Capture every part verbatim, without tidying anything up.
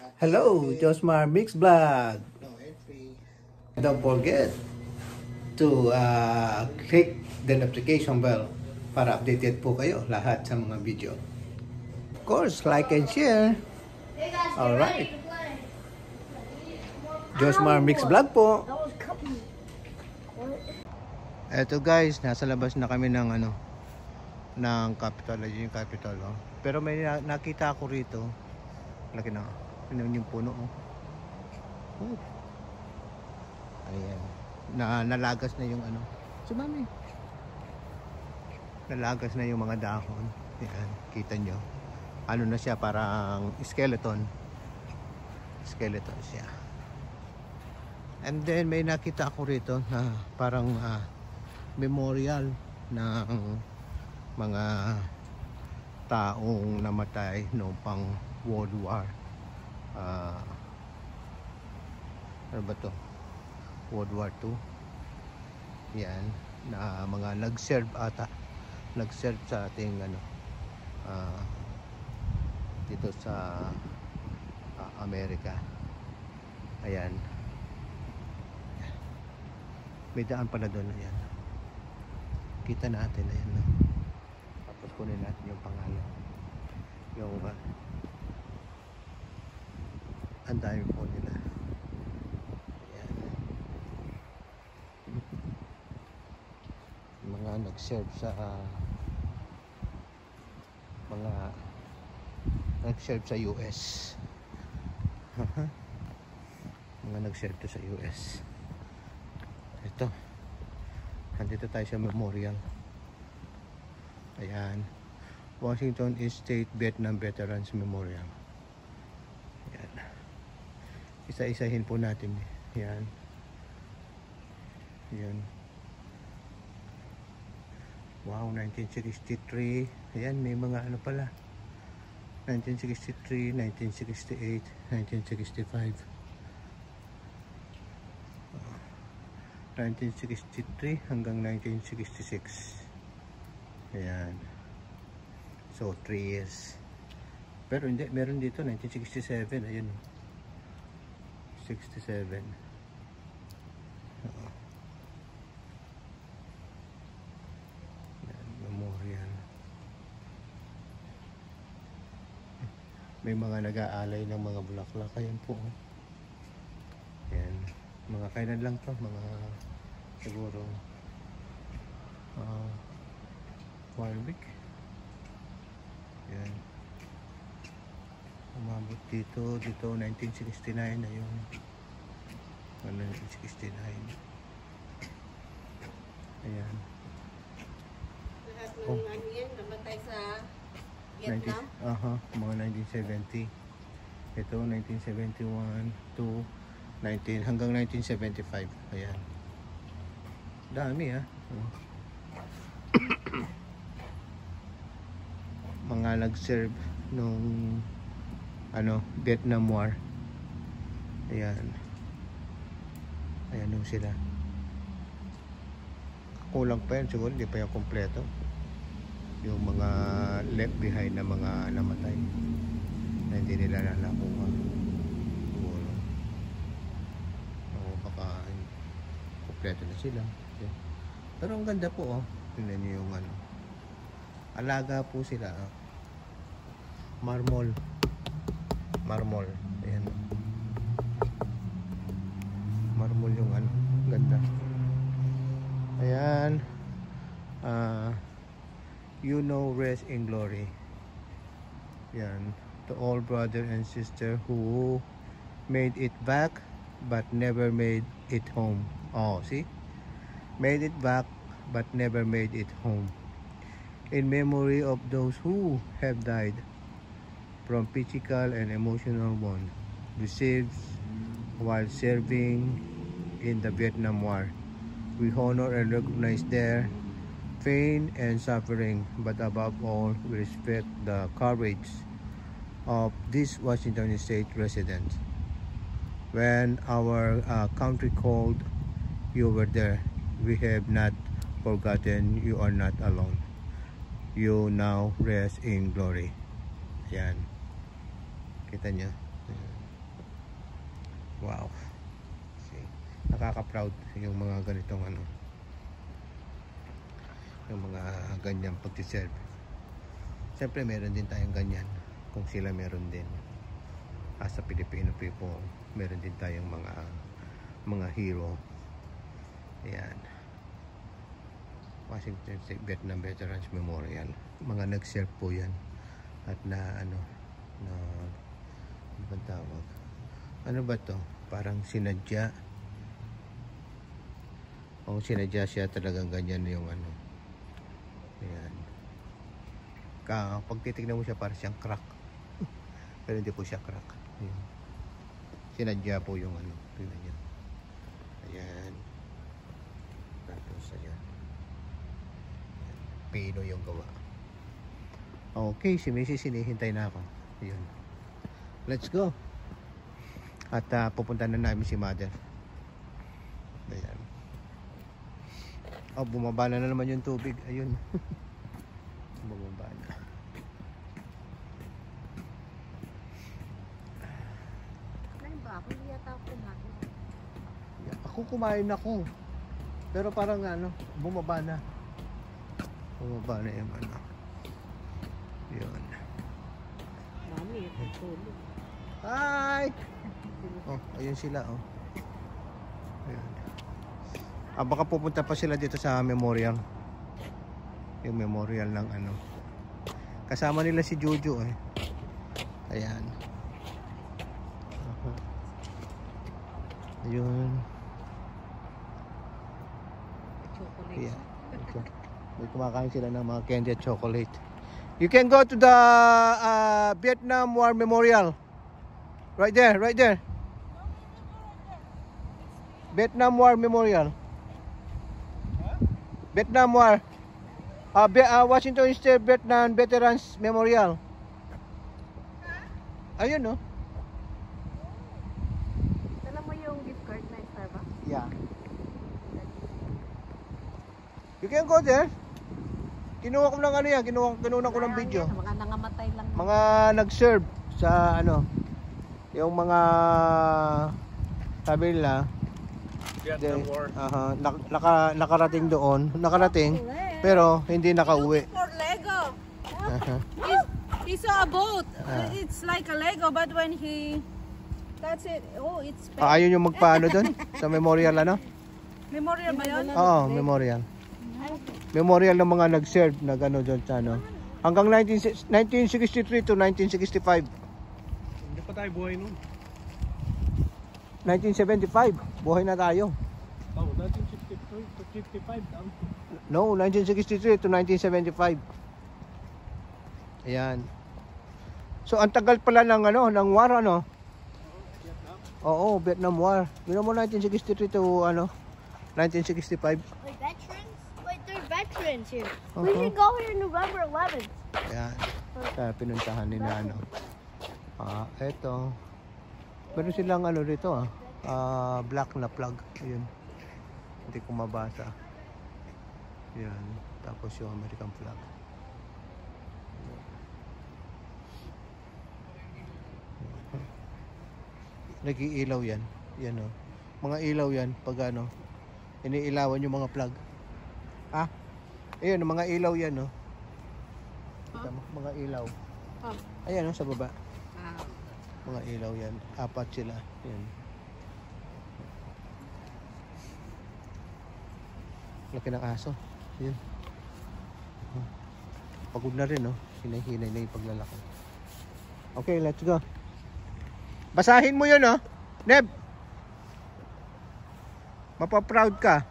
Hello, Josmar Mix Vlog. Don't forget to uh, click the notification bell para updated po kayo lahat sa mga video. Of course, like and share. Alright. Josmar Mix Vlog po. Eto guys, nasa labas na kami ng ano ng Capitol, yung Capitol. Oh. Pero may nakita ako rito. Laki na. Ano yung puno oh. Oh. Ayan. Na nalagas na yung ano. Sumami. Nalagas na yung mga dahon. Ayan, kita nyo. Ano na siya, parang skeleton. Skeleton siya. And then may nakita ako rito na parang uh, memorial ng mga taong namatay noong pang World War. Uh, ano ba to? World War Two. Yan, na mga nag-serve ata. Nag-serve sa ating ano uh, dito sa uh, Amerika. Ayan. May daan pala doon. Ayan. Kita natin. Ayan. No? Tapos kunin natin yung pangalan. Yung uh, ang dami po nila. Ayan. Mga nag-serve sa uh, mga nag-serve sa U S. Mga nag-serve to sa U S. Ito. Nandito tayo sa memorial. Ayan. Washington State Vietnam Veterans Memorial. Ayan. Isa-isahin po natin. Ayan. Ayan. Wow, nineteen sixty-three. Ayan, may mga ano pala. nineteen sixty-three, nineteen sixty-eight, nineteen sixty-five. nineteen sixty-three hanggang nineteen sixty-six. Ayan. So, three years. Pero hindi, meron dito nineteen sixty-seven. Ayun. sixty-seven. Oo. Ayan, memorial. May mga nag-aalay ng mga bulaklak. Ayan po. Ayan. Mga kailan lang to. Mga siguro uh, one week. Ayan. Umabot dito, dito nineteen sixty-nine. Ayun. nineteen sixty-nine. Ayan. Lahat ng oh. ano yan, namatay sa Vietnam? Aha, uh -huh, mga nineteen seventy. Ito, nineteen seventy-one to nineteen, hanggang nineteen seventy-five. Ayan. Dami ah. Oh. Mga nag-serve nung ano, Vietnam War. Ayan. Ayan nung sila. Kulang pa yan siguro, hindi pa yung kompleto. Yung mga left behind na mga namatay na hindi nila nalakuha. Siguro. O baka kompleto na sila. Okay. Pero ang ganda po oh. Tingnan nyo yung ano. Alaga po sila. Oh. Marmol. Marmol. Ayan. Marmol yung ano. Ganda. Ayan. Uh, you know, rest in glory. Ayan. To all brother and sister who made it back but never made it home. Oh, see? Made it back but never made it home. In memory of those who have died from physical and emotional wounds received while serving in the Vietnam War. We honor and recognize their pain and suffering, but above all, we respect the courage of these Washington State residents. When our uh, country called, you were there. We have not forgotten. You are not alone. You now rest in glory. Yan. Kita nyo. Wow. See, nakaka-proud yung mga ganitong ano, yung mga ganyang pag-serve. Siyempre meron din tayong ganyan kung sila meron din. As a Filipino people, meron din tayong mga mga hero. Ayan, Washington State Vietnam Veterans Memorial. Mga nag-serve po yan. At na ano, na ano ba tawag? Ano ba to? Parang sinadya. O sinadya siya, talagang ganyan yung ano. Ayan. Pag titignan mo siya, parang siyang crack. Pero hindi po siya crack. Ayan. Sinadya po yung ano. Tingnan niyo. Ayan. Tapos ayan. Pino yung gawa. Okay, si Missus hinihintay na ako. Ayan. Let's go. At uh, pupunta na namin si Mother. Ayan. Oh, bumaba na, na naman yung tubig. Ayun. Bumaba na. Ano ba? Ako hindi yata ako kumain. Ako kumain ako. Pero parang ano, bumaba na. Bumaba na yung ano. Yun. Mami, ito tulog. Hi! Oh, ayun sila oh. Ayun. Ah, baka pupunta pa sila dito sa memorial. Yung memorial ng ano. Kasama nila si Jojo eh. Ayan. Uh-huh. Ayun. Chocolate. Yeah. Okay. May kumakain sila ng mga candy at chocolate. You can go to the uh, Vietnam War Memorial. Right there, right there. Vietnam War Memorial. Vietnam War. Uh, uh, Washington State Vietnam Veterans Memorial. Ayun no. Alam mo yung gift card na Starbucks? Yeah. You can go there. Kinuha ko ng ano yan, kinuha, kinuha ko ng video. Yan, mga nangamatay lang. Mga nag-serve sa ano, yung mga sabi nila Vietnam de, War. uh, naka, nakarating doon, nakarating pero hindi nakauwi. For Lego. Uh-huh. He, he saw a boat. Ah. It's like a Lego, but when he... That's it. Oh, it's... Ah, ayun yung magpaano doon sa memorial ano? Memorial ba yun? Oo, memorial. Memorial ng mga nag-serve na gano'n doon sa ano. Hanggang nineteen sixty-three to nineteen sixty-five. Hindi pa tayo buhay nun. nineteen seventy-five, buhay na tayo. Oh, nineteen sixty-three to fifty-five. No, nineteen sixty-three to nineteen seventy-five. Ayan. So ang tagal pala ng ano, ng war ano? Oo, Vietnam War. Yun mo nineteen sixty-three to ano, nineteen sixty-five. Wait, veterans? Wait, there's veterans here. Uh-huh. We can go here November eleventh. Ayan. Kaya pinuntahan nila ano. Ah, eto. Meron silang ano dito ah. Ah, black na plug. Ayun. Hindi ko mabasa. Ayan. Tapos yung American flag. Nag-iilaw yan. Yan oh. Mga ilaw yan pag ano. Iniilawan yung mga plug. Ah? Ayun, mga ilaw yan oh. Kita mo, mga ilaw. Oh. Ayan oh, sa baba. Ah. Mga ilaw yan. Apat sila. Yan. Laki ng aso. Yan. Pagod na rin, no? Hinahinay na yung paglalaki. Okay, let's go. Basahin mo yun, no? Neb! Mapaproud ka.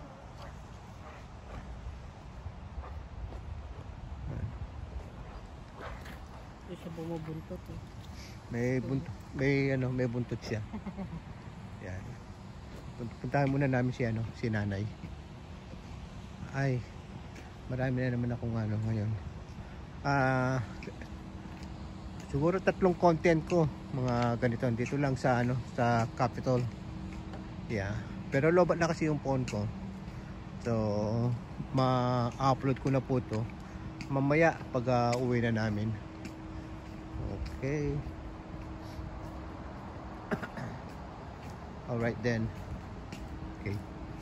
Hindi siya bumubuntot eh. May buntot, may ano, may buntot siya. Yan. Puntahan muna namin si ano, si Nanay. Ay, marami na naman akong ano ngayon. Ah, siguro tatlong content ko, mga ganito dito lang sa ano, sa Capitol. Yeah. Pero lobat na kasi yung phone ko. So, ma-upload ko na po to mamaya pag uh, uwi na namin. Okay. Alright then. Okay.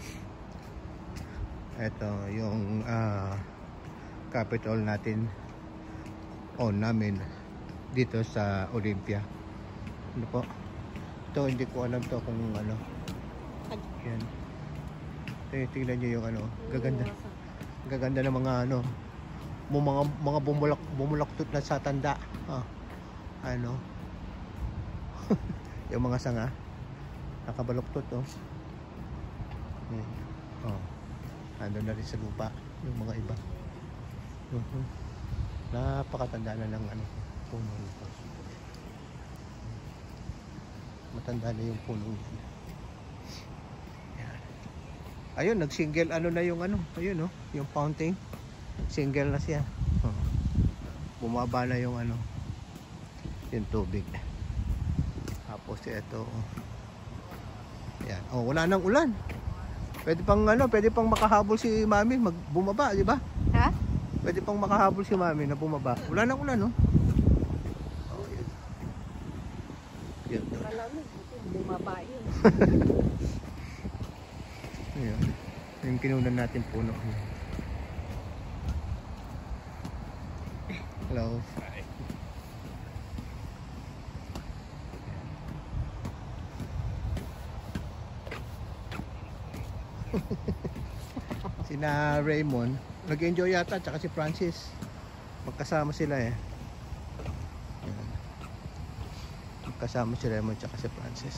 Ito yung uh, capital natin o namin dito sa Olympia. Ano po? Ito hindi ko alam to kung ano. Yan. Tingnan nyo yung ano. Gaganda. Gaganda ng mga ano. Mga mga bumulak bumulaktot na sa tanda. Ah. Ano? Yung mga sanga nakabaluktot oh. Hmm. Oh. Ando na rin sa lupa yung mga iba. Uh-huh. Napakatanda na ng ano puno nito. Matanda na yung puno nito. Yan. Ayun, nag-single ano na yung ano, ayun oh, yung fountain. Single na siya. Oh. Bumaba na yung ano, yung tubig. Tapos ito oh. Yan. Oh, wala nang ulan. Pwede pang ano, pwede pang makahabol si Mami mag bumaba, di ba? Ha? Pwede pang makahabol si Mami na bumaba. Wala nang ulan, no? Oh, yan. Yan. Malamig. Bumaba yun. Ayan. Yung kinunan natin puno. Hello. Sina Raymond nag-enjoy yata, tsaka si Francis magkasama sila eh. Ayan. Magkasama si Raymond tsaka si Francis.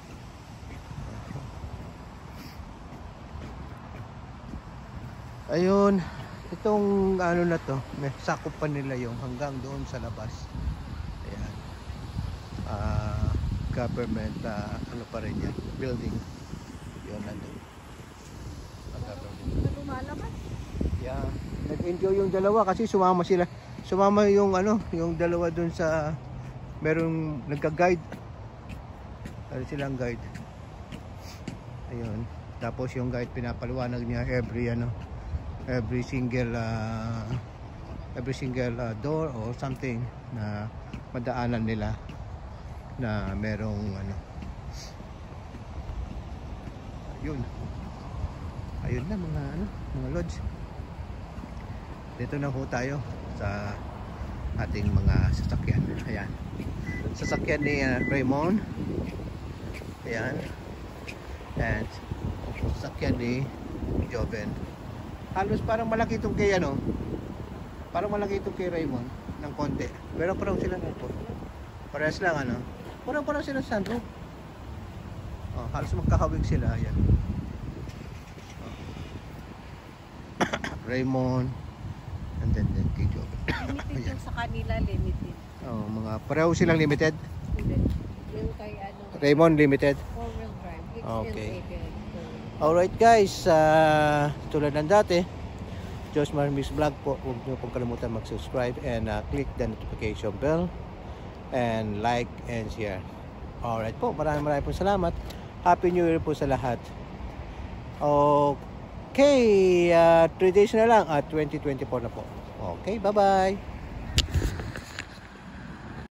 Ayun, itong ano na to, may sakop pa nila yung hanggang doon sa labas. Ayan. Uh, government uh, ano pa rin yan, building. Yun na doon. Lumalabas. Yeah, nag-enjoy yung dalawa kasi sumama sila. Sumama yung ano, yung dalawa doon sa merong nagka-guide. Ano silang guide. Ayun. Tapos yung guide pinapaliwanag niya every ano, every single uh, every single uh, door or something na madaanan nila na merong ano. Ayun. Ayun na mga ano, mga lodge. Dito na ho tayo sa ating mga sasakyan. Ayan. Sasakyan ni uh, Raymond. Ayan. And sasakyan ni Joven. Halos parang malaki itong kay ano. Parang malaki itong kay Raymond ng konti. Pero parang sila nito. Parehas lang ano. Parang parang sila sunroof. Oh, halos magkakawig sila. Ayan. Raymond and then then kay Joven. Limited yung sa kanila, limited. Oh, mga pareho silang limited. Yung kay ano, Raymond limited. four-wheel drive. Okay. Alright guys, uh, tulad ng dati, Josh Marmis Vlog po, huwag niyo pong kalimutan mag-subscribe and uh, click the notification bell and like and share. Alright po, maraming maraming po salamat. Happy New Year po sa lahat. Okay, uh, three days na lang at twenty twenty-four na po. Okay, bye-bye.